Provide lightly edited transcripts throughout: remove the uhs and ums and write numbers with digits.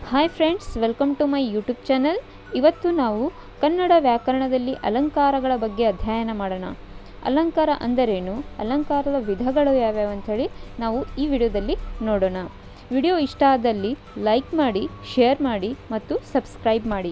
Hi friends, welcome to my YouTube channel. ಇವತ್ತು ನಾವು ಕನ್ನಡ ವ್ಯಾಕರಣದಲ್ಲಿ ಅಲಂಕಾರಗಳ ಬಗ್ಗೆ ಅಧ್ಯಯನ ಮಾಡೋಣ. ಅಲಂಕಾರ ಅಂದರೇನು, ಅಲಂಕಾರದ ವಿಧಗಳು ಯಾವ್ಯಾವು ಅಂಥೇಳಿ ನಾವು ಈ ವಿಡಿಯೋದಲ್ಲಿ ನೋಡೋಣ. ವಿಡಿಯೋ ಇಷ್ಟ ಆದಲ್ಲಿ ಲೈಕ್ ಮಾಡಿ, ಶೇರ್ ಮಾಡಿ ಮತ್ತು ಸಬ್ಸ್ಕ್ರೈಬ್ ಮಾಡಿ.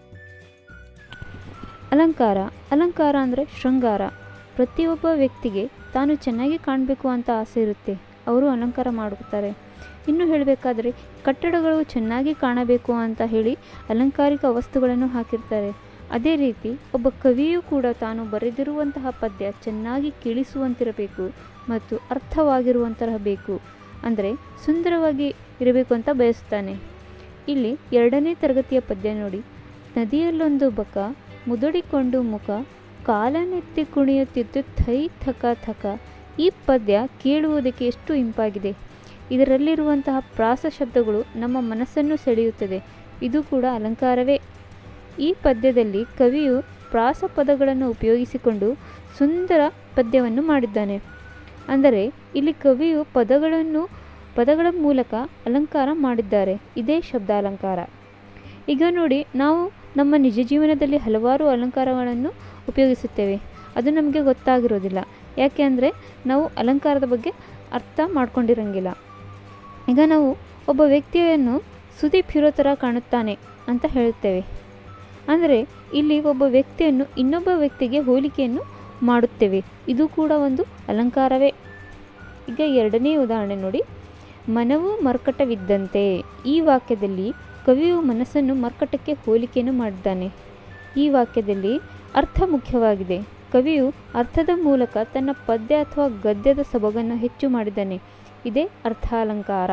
ಅಲಂಕಾರ ಅಂದರೆ ಶೃಂಗಾರ. ಪ್ರತಿಯೊಬ್ಬ ವ್ಯಕ್ತಿಗೆ ತಾನು ಚೆನ್ನಾಗಿ ಕಾಣಬೇಕು ಅಂತ ಆಸೆ ಇರುತ್ತೆ, ಅವರು ಅಲಂಕಾರ ಮಾಡುತ್ತಾರೆ. ಇನ್ನು ಹೇಳಬೇಕಾದ್ರೆ ಕಟ್ಟಡಗಳು ಚೆನ್ನಾಗಿ ಕಾಣಬೇಕು ಅಂತ ಹೇಳಿ ಅಲಂಕಾರಿಕ ವಸ್ತುಗಳನ್ನು ಹಾಕಿರ್ತಾರೆ. ಅದೇ ರೀತಿ ಒಬ್ಬ ಕವಿಯೂ ಕೂಡ ತಾನು ಬರೆದಿರುವಂತಹ ಪದ್ಯ ಚೆನ್ನಾಗಿ ಕೇಳಿಸುವಂತಿರಬೇಕು ಮತ್ತು ಅರ್ಥವಾಗಿರುವಂತಿರಬೇಕು, ಅಂದರೆ ಸುಂದರವಾಗಿ ಇರಬೇಕು ಅಂತ ಬಯಸ್ತಾನೆ. ಇಲ್ಲಿ 2ನೇ ತರಗತಿಯ ಪದ್ಯ ನೋಡಿ. ನದಿಯಲ್ಲೊಂದು ಬಕ ಮುದುಡಿಕೊಂಡು ಮುಖ ಕಾಲನೆತ್ತಿ ಕುಣಿಯುತ್ತಿತ್ತು ಥೈ ಥಕ ಥಕ. ಈ ಪದ್ಯ ಕೇಳುವುದಕ್ಕೆ ಎಷ್ಟು ಇಂಪಾಗಿದೆ. ಇದರಲ್ಲಿರುವಂತಹ ಪ್ರಾಸ ಶಬ್ದಗಳು ನಮ್ಮ ಮನಸ್ಸನ್ನು ಸೆಳೆಯುತ್ತದೆ. ಇದು ಕೂಡ ಅಲಂಕಾರವೇ. ಈ ಪದ್ಯದಲ್ಲಿ ಕವಿಯು ಪ್ರಾಸ ಪದಗಳನ್ನು ಉಪಯೋಗಿಸಿಕೊಂಡು ಸುಂದರ ಪದ್ಯವನ್ನು ಮಾಡಿದ್ದಾನೆ. ಅಂದರೆ ಇಲ್ಲಿ ಕವಿಯು ಪದಗಳ ಮೂಲಕ ಅಲಂಕಾರ ಮಾಡಿದ್ದಾರೆ. ಇದೇ ಶಬ್ದಾಲಂಕಾರ. ಈಗ ನೋಡಿ, ನಾವು ನಮ್ಮ ನಿಜ ಜೀವನದಲ್ಲಿ ಹಲವಾರು ಅಲಂಕಾರಗಳನ್ನು ಉಪಯೋಗಿಸುತ್ತೇವೆ. ಅದು ನಮಗೆ ಗೊತ್ತಾಗಿರೋದಿಲ್ಲ. ಯಾಕೆ ಅಂದರೆ ನಾವು ಅಲಂಕಾರದ ಬಗ್ಗೆ ಅರ್ಥ ಮಾಡ್ಕೊಂಡಿರಂಗಿಲ್ಲ. ಈಗ ನಾವು ಒಬ್ಬ ವ್ಯಕ್ತಿಯನ್ನು ಸುದೀಪ್ ಹೀರೋ ಥರ ಕಾಣುತ್ತಾನೆ ಅಂತ ಹೇಳುತ್ತೇವೆ. ಅಂದರೆ ಇಲ್ಲಿ ಒಬ್ಬ ವ್ಯಕ್ತಿಯನ್ನು ಇನ್ನೊಬ್ಬ ವ್ಯಕ್ತಿಗೆ ಹೋಲಿಕೆಯನ್ನು ಮಾಡುತ್ತೇವೆ. ಇದು ಕೂಡ ಒಂದು ಅಲಂಕಾರವೇ. ಈಗ 2ನೇ ಉದಾಹರಣೆ ನೋಡಿ. ಮನವು ಮರ್ಕಟವಿದ್ದಂತೆ. ಈ ವಾಕ್ಯದಲ್ಲಿ ಕವಿಯು ಮನಸ್ಸನ್ನು ಮರ್ಕಟಕ್ಕೆ ಹೋಲಿಕೆಯನ್ನು ಮಾಡಿದ್ದಾನೆ. ಈ ವಾಕ್ಯದಲ್ಲಿ ಅರ್ಥ ಮುಖ್ಯವಾಗಿದೆ. ಕವಿಯು ಅರ್ಥದ ಮೂಲಕ ತನ್ನ ಪದ್ಯ ಅಥವಾ ಗದ್ಯದ ಸೊಬಗನ್ನು ಹೆಚ್ಚು ಮಾಡಿದ್ದಾನೆ. ಇದೇ ಅರ್ಥಾಲಂಕಾರ.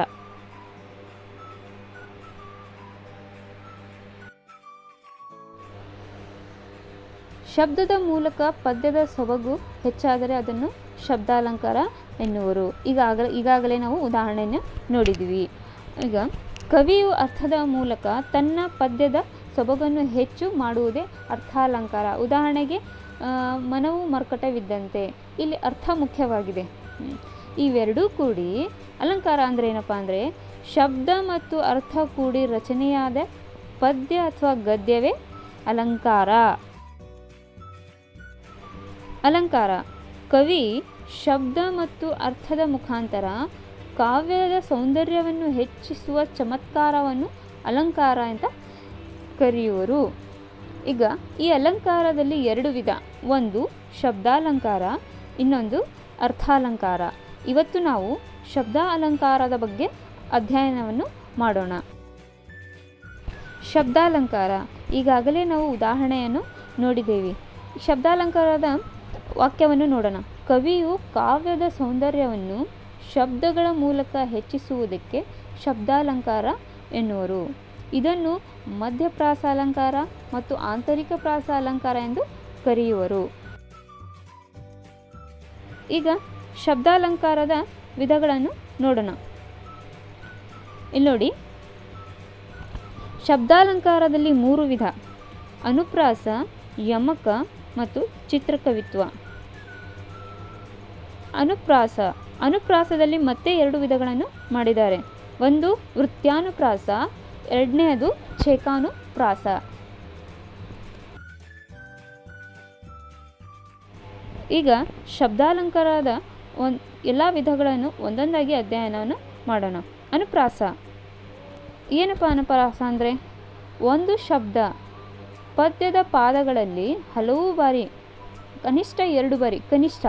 ಶಬ್ದದ ಮೂಲಕ ಪದ್ಯದ ಸೊಬಗು ಹೆಚ್ಚಾದರೆ ಅದನ್ನು ಶಬ್ದಾಲಂಕಾರ ಎನ್ನುವರು. ಈಗಾಗಲೇ ನಾವು ಉದಾಹರಣೆಯನ್ನು ನೋಡಿದ್ವಿ. ಈಗ ಕವಿಯು ಅರ್ಥದ ಮೂಲಕ ತನ್ನ ಪದ್ಯದ ಸೊಬಗನ್ನು ಹೆಚ್ಚು ಮಾಡುವುದೇ ಅರ್ಥಾಲಂಕಾರ. ಉದಾಹರಣೆಗೆ ಮನವು ಮರ್ಕಟವಿದ್ದಂತೆ, ಇಲ್ಲಿ ಅರ್ಥ ಮುಖ್ಯವಾಗಿದೆ. ಇವೆರಡೂ ಕೂಡಿ ಅಲಂಕಾರ ಅಂದರೆ ಏನಪ್ಪ ಅಂದರೆ ಶಬ್ದ ಮತ್ತು ಅರ್ಥ ಕೂಡಿ ರಚನೆಯಾದ ಪದ್ಯ ಅಥವಾ ಗದ್ಯವೇ ಅಲಂಕಾರ. ಕವಿ ಶಬ್ದ ಮತ್ತು ಅರ್ಥದ ಮುಖಾಂತರ ಕಾವ್ಯದ ಸೌಂದರ್ಯವನ್ನು ಹೆಚ್ಚಿಸುವ ಚಮತ್ಕಾರವನ್ನು ಅಲಂಕಾರ ಅಂತ ಕರೆಯುವರು. ಈಗ ಈ ಅಲಂಕಾರದಲ್ಲಿ 2 ವಿಧ. ಒಂದು ಶಬ್ದಾಲಂಕಾರ, ಇನ್ನೊಂದು ಅರ್ಥಾಲಂಕಾರ. ಇವತ್ತು ನಾವು ಶಬ್ದ ಅಲಂಕಾರದ ಬಗ್ಗೆ ಅಧ್ಯಯನವನ್ನು ಮಾಡೋಣ. ಶಬ್ದಾಲಂಕಾರ ಈಗಾಗಲೇ ನಾವು ಉದಾಹರಣೆಯನ್ನು ನೋಡಿದ್ದೇವೆ. ಶಬ್ದಾಲಂಕಾರದ ವಾಕ್ಯವನ್ನು ನೋಡೋಣ. ಕವಿಯು ಕಾವ್ಯದ ಸೌಂದರ್ಯವನ್ನು ಶಬ್ದಗಳ ಮೂಲಕ ಹೆಚ್ಚಿಸುವುದಕ್ಕೆ ಶಬ್ದಾಲಂಕಾರ ಎನ್ನುವರು. ಇದನ್ನು ಮಧ್ಯಪ್ರಾಸ ಅಲಂಕಾರ ಮತ್ತು ಆಂತರಿಕ ಪ್ರಾಸ ಅಲಂಕಾರ ಎಂದು ಕರೆಯುವರು. ಈಗ ಶಬ್ದಾಲಂಕಾರದ ವಿಧಗಳನ್ನು ನೋಡೋಣ. ಇಲ್ಲಿ ನೋಡಿ, ಶಬ್ದಾಲಂಕಾರದಲ್ಲಿ 3 ವಿಧ: ಅನುಪ್ರಾಸ, ಯಮಕ ಮತ್ತು ಚಿತ್ರಕವಿತ್ವ. ಅನುಪ್ರಾಸದಲ್ಲಿ ಮತ್ತೆ 2 ವಿಧಗಳನ್ನು ಮಾಡಿದ್ದಾರೆ. ಒಂದು ವೃತ್ಯಾನುಪ್ರಾಸ, 2ನೇದು ಛೇಕಾನುಪ್ರಾಸ. ಈಗ ಶಬ್ದಾಲಂಕಾರದ ಎಲ್ಲ ವಿಧಗಳನ್ನು ಒಂದೊಂದಾಗಿ ಅಧ್ಯಯನವನ್ನು ಮಾಡೋಣ. ಅನುಪ್ರಾಸ ಏನಪ್ಪ? ಅನುಪ್ರಾಸ ಅಂದರೆ ಒಂದು ಶಬ್ದ ಪದ್ಯದ ಪಾದಗಳಲ್ಲಿ ಹಲವು ಬಾರಿ, ಕನಿಷ್ಠ 2 ಬಾರಿ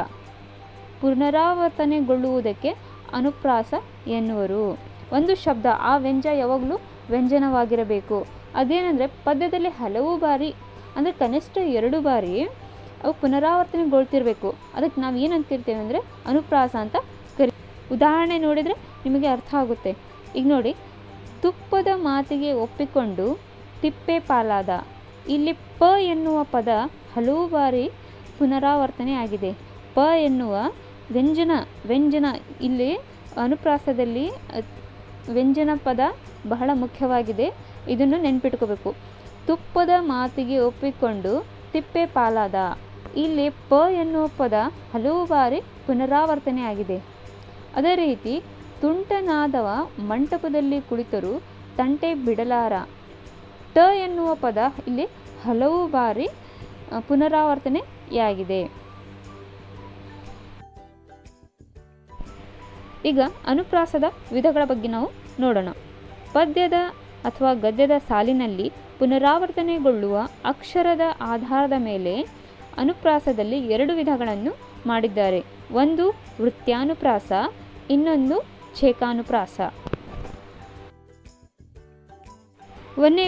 ಪುನರಾವರ್ತನೆಗೊಳ್ಳುವುದಕ್ಕೆ ಅನುಪ್ರಾಸ ಎನ್ನುವರು. ಒಂದು ಶಬ್ದ, ಆ ವ್ಯಂಜ ಯಾವಾಗಲೂ ವ್ಯಂಜನವಾಗಿರಬೇಕು. ಅದೇನೆಂದರೆ ಪದ್ಯದಲ್ಲಿ ಹಲವು ಬಾರಿ, ಅಂದರೆ ಕನಿಷ್ಠ 2 ಬಾರಿ ಅವು ಪುನರಾವರ್ತನೆಗೊಳ್ತಿರಬೇಕು. ಅದಕ್ಕೆ ನಾವು ಏನು ಅಂತಿರ್ತೇವೆ ಅಂದರೆ ಅನುಪ್ರಾಸ ಅಂತ ಉದಾಹರಣೆ ನೋಡಿದರೆ ನಿಮಗೆ ಅರ್ಥ ಆಗುತ್ತೆ. ಈಗ ನೋಡಿ, ತುಪ್ಪದ ಮಾತಿಗೆ ಒಪ್ಪಿಕೊಂಡು ತಿಪ್ಪೆ ಪಾಲಾದ. ಇಲ್ಲಿ ಪ ಎನ್ನುವ ಪದ ಹಲವು ಬಾರಿ ಪುನರಾವರ್ತನೆ ಆಗಿದೆ. ಪ ಎನ್ನುವ ವ್ಯಂಜನ ಇಲ್ಲಿ ಅನುಪ್ರಾಸದಲ್ಲಿ ವ್ಯಂಜನ ಪದ ಬಹಳ ಮುಖ್ಯವಾಗಿದೆ. ಇದನ್ನು ನೆನ್ಪಿಟ್ಕೋಬೇಕು. ತುಪ್ಪದ ಮಾತಿಗೆ ಒಪ್ಪಿಕೊಂಡು ತಿಪ್ಪೆ ಪಾಲಾದ. ಇಲ್ಲಿ ಪ ಎನ್ನುವ ಪದ ಹಲವು ಬಾರಿ ಪುನರಾವರ್ತನೆ ಆಗಿದೆ. ಅದೇ ರೀತಿ ತುಂಟನಾದವ ಮಂಟಪದಲ್ಲಿ ಕುಳಿತರು ತಂಟೆ ಬಿಡಲಾರ. ಟ ಎನ್ನುವ ಪದ ಇಲ್ಲಿ ಹಲವು ಬಾರಿ ಪುನರಾವರ್ತನೆಯಾಗಿದೆ. ಈಗ ಅನುಪ್ರಾಸದ ವಿಧಗಳ ಬಗ್ಗೆ ನಾವು ನೋಡೋಣ. ಪದ್ಯದ ಅಥವಾ ಗದ್ಯದ ಸಾಲಿನಲ್ಲಿ ಪುನರಾವರ್ತನೆಗೊಳ್ಳುವ ಅಕ್ಷರದ ಆಧಾರದ ಮೇಲೆ ಅನುಪ್ರಾಸದಲ್ಲಿ 2 ವಿಧಗಳನ್ನು ಮಾಡಿದ್ದಾರೆ. ಒಂದು ವೃತ್ಯಾನುಪ್ರಾಸ, ಇನ್ನೊಂದು ಛೇಕಾನುಪ್ರಾಸ. ಒಂದನೇ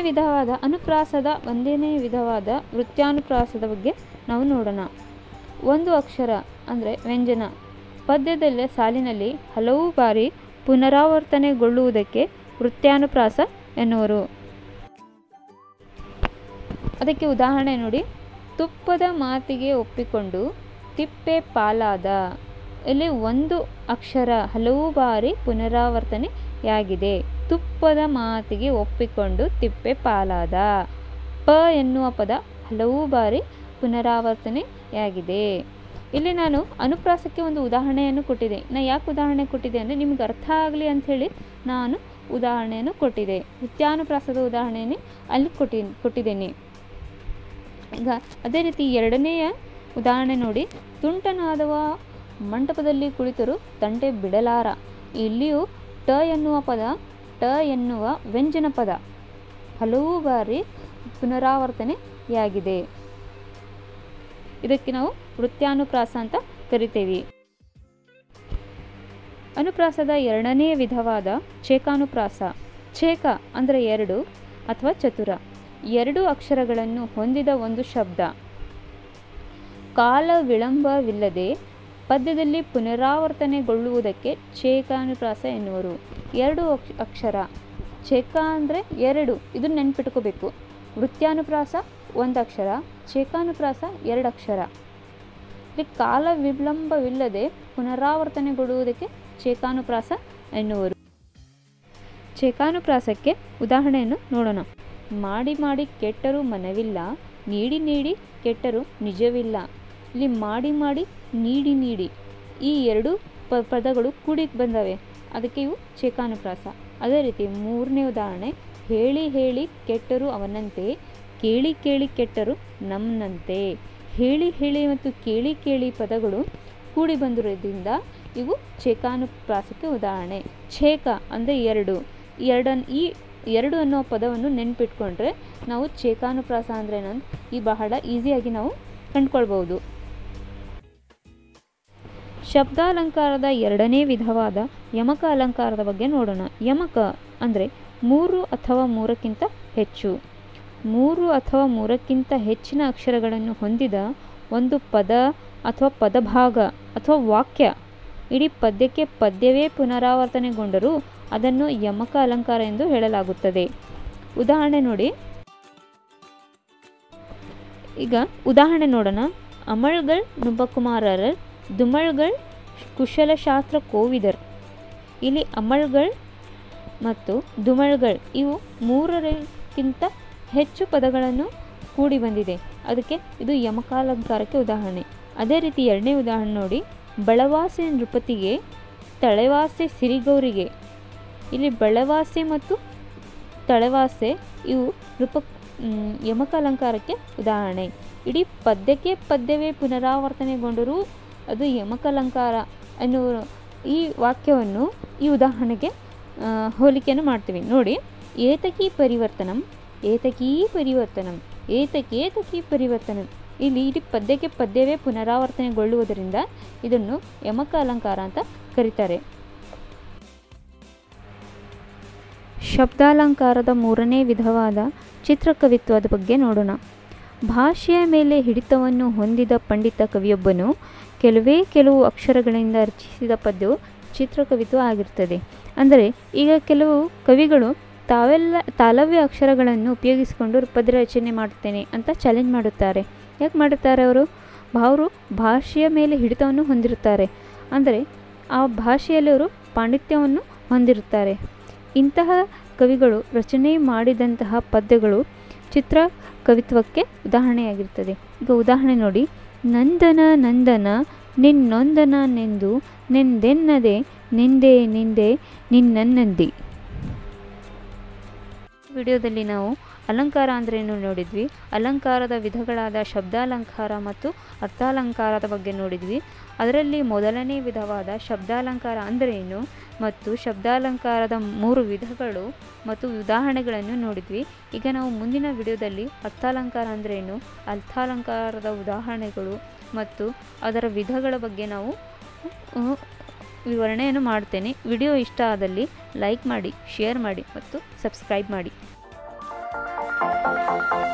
ವಿಧವಾದ ವೃತ್ಯಾನುಪ್ರಾಸದ ಬಗ್ಗೆ ನಾವು ನೋಡೋಣ. ಒಂದು ಅಕ್ಷರ ಅಂದರೆ ವ್ಯಂಜನ ಪದ್ಯದಲ್ಲೇ ಸಾಲಿನಲ್ಲಿ ಹಲವು ಬಾರಿ ಪುನರಾವರ್ತನೆಗೊಳ್ಳುವುದಕ್ಕೆ ವೃತ್ಯಾನುಪ್ರಾಸ ಎನ್ನುವರು. ಅದಕ್ಕೆ ಉದಾಹರಣೆ ನೋಡಿ. ತುಪ್ಪದ ಮಾತಿಗೆ ಒಪ್ಪಿಕೊಂಡು ತಿಪ್ಪೆ ಪಾಲಾದ. ಇಲ್ಲಿ ಒಂದು ಅಕ್ಷರ ಹಲವು ಬಾರಿ ಪುನರಾವರ್ತನೆಯಾಗಿದೆ. ತುಪ್ಪದ ಮಾತಿಗೆ ಒಪ್ಪಿಕೊಂಡು ತಿಪ್ಪೆ ಪಾಲಾದ. ಪ ಎನ್ನುವ ಪದ ಹಲವು ಬಾರಿ ಪುನರಾವರ್ತನೆಯಾಗಿದೆ. ಇಲ್ಲಿ ನಾನು ಅನುಪ್ರಾಸಕ್ಕೆ ಒಂದು ಉದಾಹರಣೆಯನ್ನು ಕೊಟ್ಟಿದ್ದೆ. ಯಾಕೆ ಉದಾಹರಣೆ ಕೊಟ್ಟಿದ್ದೆ ಅಂದರೆ ನಿಮ್ಗೆ ಅರ್ಥ ಆಗಲಿ ಅಂಥೇಳಿ ನಾನು ಉದಾಹರಣೆಯನ್ನು ಕೊಟ್ಟಿದ್ದೆ. ವೃತ್ಯಾನುಪ್ರಾಸದ ಉದಾಹರಣೆಯೇ ಅಲ್ಲಿ ಕೊಟ್ಟಿದ್ದೇನೆ. ಈಗ ಅದೇ ರೀತಿ ಎರಡನೆಯ ಉದಾಹರಣೆ ನೋಡಿ. ತುಂಟನಾದವ ಮಂಟಪದಲ್ಲಿ ಕುಳಿತರು ತಂಟೆ ಬಿಡಲಾರ. ಇಲ್ಲಿಯೂ ಟ ಎನ್ನುವ ಪದ ಟ ಎನ್ನುವ ವ್ಯಂಜನ ಪದ ಹಲವು ಬಾರಿ ಪುನರಾವರ್ತನೆಯಾಗಿದೆ. ಇದಕ್ಕೆ ನಾವು ವೃತ್ಯಾನುಪ್ರಾಸ ಅಂತ ಕರಿತೇವೆ. ಅನುಪ್ರಾಸದ ಎರಡನೇ ವಿಧವಾದ ಛೇಕಾನುಪ್ರಾಸ. ಛೇಕ ಅಂದರೆ 2 ಅಥವಾ ಚತುರ. 2 ಅಕ್ಷರಗಳನ್ನು ಹೊಂದಿದ ಒಂದು ಶಬ್ದ ಕಾಲ ವಿಳಂಬವಿಲ್ಲದೆ ಪದ್ಯದಲ್ಲಿ ಪುನರಾವರ್ತನೆಗೊಳ್ಳುವುದಕ್ಕೆ ಛೇಕಾನುಪ್ರಾಸ ಎನ್ನುವರು. 2 ಅಕ್ಷರ ಛೇಕ ಅಂದರೆ 2, ಇದನ್ನು ನೆನ್ಪಿಟ್ಕೋಬೇಕು. ವೃತ್ಯಾನುಪ್ರಾಸ 1 ಅಕ್ಷರ, ಛೇಕಾನುಪ್ರಾಸ 2 ಅಕ್ಷರ. ಇಲ್ಲಿ ಕಾಲ ವಿಳಂಬವಿಲ್ಲದೆ ಪುನರಾವರ್ತನೆಗೊಳ್ಳುವುದಕ್ಕೆ ಛೇಕಾನುಪ್ರಾಸ ಎನ್ನುವರು. ಛೇಕಾನುಪ್ರಾಸಕ್ಕೆ ಉದಾಹರಣೆಯನ್ನು ನೋಡೋಣ. ಮಾಡಿ ಮಾಡಿ ಕೆಟ್ಟರೂ ಮನವಿಲ್ಲ, ನೀಡಿ ನೀಡಿ ಕೆಟ್ಟರೂ ನಿಜವಿಲ್ಲ. ಇಲ್ಲಿ ಮಾಡಿ ಮಾಡಿ ನೀಡಿ ನೀಡಿ ಈ 2 ಪದಗಳು ಕೂಡಿ ಬಂದವೆ, ಅದಕ್ಕೆ ಇವು ಛೇಕಾನುಪ್ರಾಸ. ಅದೇ ರೀತಿ 3ನೇ ಉದಾಹರಣೆ. ಹೇಳಿ ಹೇಳಿ ಕೆಟ್ಟರು ಅವನಂತೆ, ಕೇಳಿ ಕೇಳಿ ಕೆಟ್ಟರು ನಮ್ಮನಂತೆ. ಹೇಳಿ ಹೇಳಿ ಮತ್ತು ಕೇಳಿ ಕೇಳಿ ಪದಗಳು ಕೂಡಿ ಬಂದಿರೋದ್ರಿಂದ ಇವು ಛೇಕಾನುಪ್ರಾಸಕ್ಕೆ ಉದಾಹರಣೆ. ಛೇಕ ಅಂದರೆ 2. ಈ 2 ಅನ್ನೋ ಪದವನ್ನು ನೆನ್ಪಿಟ್ಕೊಂಡ್ರೆ ನಾವು ಛೇಕಾನುಪ್ರಾಸ ಅಂದರೆ ಏನಂತ ಈ ಬಹಳ ಈಸಿಯಾಗಿ ನಾವು ಕಂಡುಕೊಳ್ಬೋದು. ಶಬ್ದಾಲಂಕಾರದ ಎರಡನೇ ವಿಧವಾದ ಯಮಕ ಅಲಂಕಾರದ ಬಗ್ಗೆ ನೋಡೋಣ. ಯಮಕ ಅಂದರೆ 3 ಅಥವಾ 3ಕ್ಕಿಂತ ಹೆಚ್ಚು. 3 ಅಥವಾ 3ಕ್ಕಿಂತ ಹೆಚ್ಚಿನ ಅಕ್ಷರಗಳನ್ನು ಹೊಂದಿದ ಒಂದು ಪದ ಅಥವಾ ಪದಭಾಗ ಅಥವಾ ವಾಕ್ಯ ಇಡೀ ಪದ್ಯಕ್ಕೆ ಪದ್ಯವೇ ಪುನರಾವರ್ತನೆಗೊಂಡರೂ ಅದನ್ನು ಯಮಕ ಅಲಂಕಾರ ಎಂದು ಹೇಳಲಾಗುತ್ತದೆ. ಉದಾಹರಣೆ ನೋಡಿ. ಈಗ ಉದಾಹರಣೆ ನೋಡೋಣ. ಅಮಳ್ಗಳ್ ನುಬ್ಬಕುಮಾರರ್, ದುಮಳ್ಗಳ್ ಕುಶಲಶಾಸ್ತ್ರ ಕೋವಿದರ್. ಇಲ್ಲಿ ಅಮಳ್ಗಳ್ ಮತ್ತು ದುಮಳ್ಗಳ್ ಇವು 3ಕ್ಕಿಂತ ಹೆಚ್ಚು ಪದಗಳನ್ನು ಕೂಡಿ ಬಂದಿದೆ, ಅದಕ್ಕೆ ಇದು ಯಮಕಾಲಂಕಾರಕ್ಕೆ ಉದಾಹರಣೆ. ಅದೇ ರೀತಿ ಎರಡನೇ ಉದಾಹರಣೆ ನೋಡಿ. ಬಳವಾಸೆ ನೃಪತಿಗೆ, ತಳೆವಾಸೆ ಸಿರಿಗೌರಿಗೆ. ಇಲ್ಲಿ ಬಳವಾಸೆ ಮತ್ತು ತಳೆವಾಸೆ ಇವು ಯಮಕಾಲಂಕಾರಕ್ಕೆ ಉದಾಹರಣೆ. ಇಡೀ ಪದ್ಯಕ್ಕೆ ಪದ್ಯವೇ ಪುನರಾವರ್ತನೆಗೊಂಡರೂ ಅದು ಯಮಕಾಲಂಕಾರ ಅನ್ನುವ ಈ ವಾಕ್ಯವನ್ನು ಈ ಉದಾಹರಣೆಗೆ ಹೋಲಿಕೆಯನ್ನು ಮಾಡ್ತೀವಿ ನೋಡಿ. ಏತಕೀ ಪರಿವರ್ತನಂ, ಏತಕೀ ಪರಿವರ್ತನಂ, ಏತಕೇತಕೀ ಪರಿವರ್ತನಂ. ಇಲ್ಲಿ ಇಡೀ ಪದ್ಯಕ್ಕೆ ಪದ್ಯವೇ ಪುನರಾವರ್ತನೆಗೊಳ್ಳುವುದರಿಂದ ಇದನ್ನು ಯಮಕ ಅಲಂಕಾರ ಅಂತ ಕರೀತಾರೆ. ಶಬ್ದಾಲಂಕಾರದ 3ನೇ ವಿಧವಾದ ಚಿತ್ರಕವಿತ್ವದ ಬಗ್ಗೆ ನೋಡೋಣ. ಭಾಷೆಯ ಮೇಲೆ ಹಿಡಿತವನ್ನು ಹೊಂದಿದ ಪಂಡಿತ ಕವಿಯೊಬ್ಬನು ಕೆಲವು ಅಕ್ಷರಗಳಿಂದ ರಚಿಸಿದ ಪದ್ಯವು ಚಿತ್ರಕವಿತ್ವ ಆಗಿರ್ತದೆ. ಅಂದರೆ ಈಗ ಕೆಲವು ಕವಿಗಳು ತಾಲವ್ಯ ಅಕ್ಷರಗಳನ್ನು ಉಪಯೋಗಿಸಿಕೊಂಡು ಪದ್ಯ ರಚನೆ ಮಾಡುತ್ತೇನೆ ಅಂತ ಚಾಲೆಂಜ್ ಮಾಡುತ್ತಾರೆ. ಯಾಕೆ ಮಾಡುತ್ತಾರೆ? ಅವರು ಭಾಷೆಯ ಮೇಲೆ ಹಿಡಿತವನ್ನು ಹೊಂದಿರುತ್ತಾರೆ, ಅಂದರೆ ಆ ಭಾಷೆಯಲ್ಲಿ ಅವರು ಪಾಂಡಿತ್ಯವನ್ನು ಹೊಂದಿರುತ್ತಾರೆ. ಇಂತಹ ಕವಿಗಳು ರಚನೆ ಮಾಡಿದಂತಹ ಪದ್ಯಗಳು ಚಿತ್ರ ಕವಿತ್ವಕ್ಕೆ ಉದಾಹರಣೆಯಾಗಿರ್ತದೆ. ಈಗ ಉದಾಹರಣೆ ನೋಡಿ. ನಂದನ ನಂದನ ನಿನ್ನೊಂದನ ನೆಂದು ನೆಂದೆನ್ನದೆ ನಿಂದೆ ನಿಂದೆ ನಿನ್ನನ್ನಂದಿ. ವಿಡಿಯೋದಲ್ಲಿ ನಾವು ಅಲಂಕಾರ ಅಂದ್ರೇನು ನೋಡಿದ್ವಿ, ಅಲಂಕಾರದ ವಿಧಗಳಾದ ಶಬ್ದಾಲಂಕಾರ ಮತ್ತು ಅರ್ಥಾಲಂಕಾರದ ಬಗ್ಗೆ ನೋಡಿದ್ವಿ. ಅದರಲ್ಲಿ ಮೊದಲನೇ ವಿಧವಾದ ಶಬ್ದಾಲಂಕಾರ ಅಂದ್ರೇನು ಮತ್ತು ಶಬ್ದಾಲಂಕಾರದ 3 ವಿಧಗಳು ಮತ್ತು ಉದಾಹರಣೆಗಳನ್ನು ನೋಡಿದ್ವಿ. ಈಗ ನಾವು ಮುಂದಿನ ವಿಡಿಯೋದಲ್ಲಿ ಅರ್ಥಾಲಂಕಾರ ಅಂದ್ರೇನು, ಅರ್ಥಾಲಂಕಾರದ ಉದಾಹರಣೆಗಳು ಮತ್ತು ಅದರ ವಿಧಗಳ ಬಗ್ಗೆ ನಾವು ವಿವರಣೆಯನ್ನು ಮಾಡ್ತೇನೆ. ವಿಡಿಯೋ ಇಷ್ಟ ಆದಲ್ಲಿ ಲೈಕ್ ಮಾಡಿ, ಶೇರ್ ಮಾಡಿ ಮತ್ತು ಸಬ್ಸ್ಕ್ರೈಬ್ ಮಾಡಿ.